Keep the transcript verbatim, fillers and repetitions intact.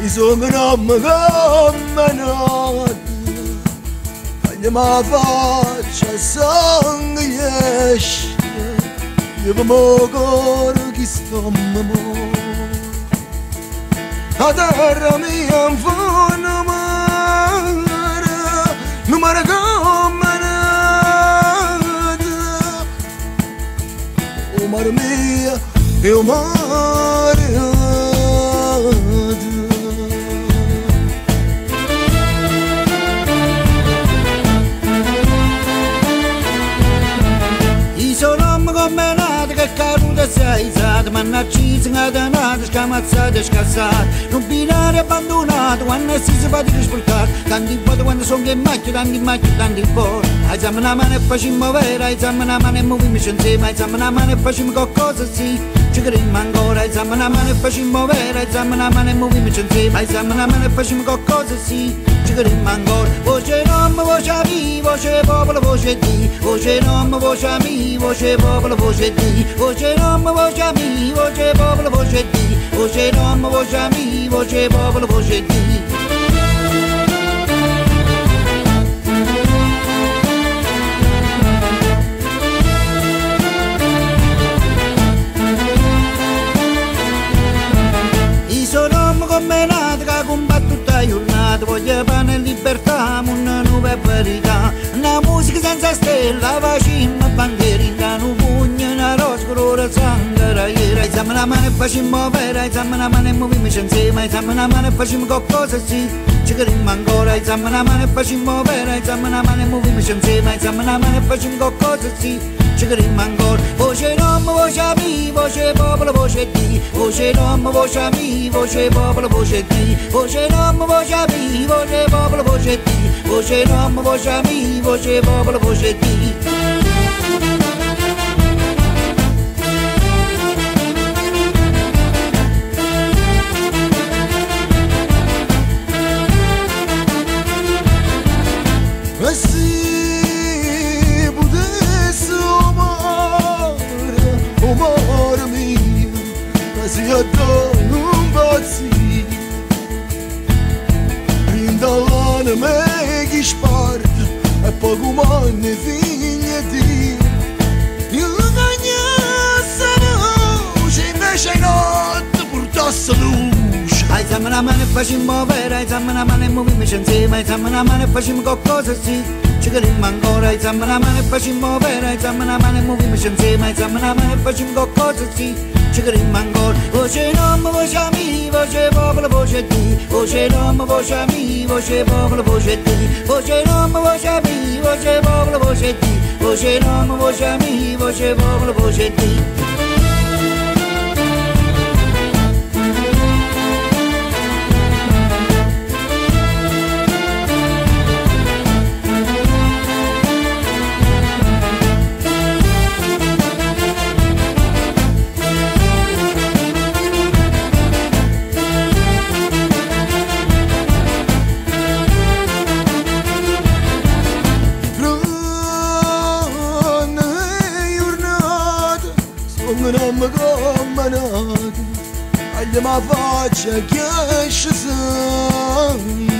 sono camminato e mi faccia sangue esce io mi cuore che sto amore a terra mia in fondo mare non mi raccomanate o mare mia e o mare sei stato mannaggia ingannata scamazzata scassata non binario abbandonato quando si si va di rispoltare tanti volte quando sono che macchio tanti macchio tanti fuori hai zamma una mano e facciamo vera hai zamma una mano e muoviamoci insieme hai zamma una mano e facciamo qualcosa sì ci crediamo ancora hai zamma una mano e facciamo vera hai zamma una mano e muoviamoci insieme hai zamma una mano e facciamo qualcosa sì ci crediamo ancora voce non voce mi voce popolo voce di voce non voce mi voce popolo voce di voce non voce mi voce popolo voce di voce non voce mi voce popolo voce di i sono come nato che combatto tutta giornata voglio pane e libertà una nuova verità una musica senza stella facciamo bandierina un pugno una rosa colore sangue raiera hai zamma una mano e facciamo vera hai zamma una mano e muoviamoci insieme hai zamma una mano e facciamo qualcosa sì ci crediamo ancora hai zamma una mano e facciamo vera hai zamma una mano e muoviamoci insieme hai zamma una mano e facciamo qualcosa sì ci crediamo ancora voce non voce mi voce popolo voce di voce non voce mi voce popolo voce di voce non voce mi voce popolo voce di voce non voce mi voce popolo voce di e se potessi amare amore mio ma se io non pazzi rindallane me che sparta e poco manne figlia di il cagnasse luce invece notte portasse luce hai zamma una mano e facciamo vera hai zamma una mano e muoviamoci insieme hai zamma una mano e facciamo qualcosa sì ci crediamo ancora hai zamma una mano e facciamo vera hai zamma una mano e muoviamoci insieme hai zamma una mano e facciamo qualcosa sì ci crediamo ancora voce non voce mi voce popolo voce di voce non voce mi voce popolo voce di voce non voce mi voce popolo voce di voce non voce mi voce popolo voce di non mi comandate agli ma faccia che esce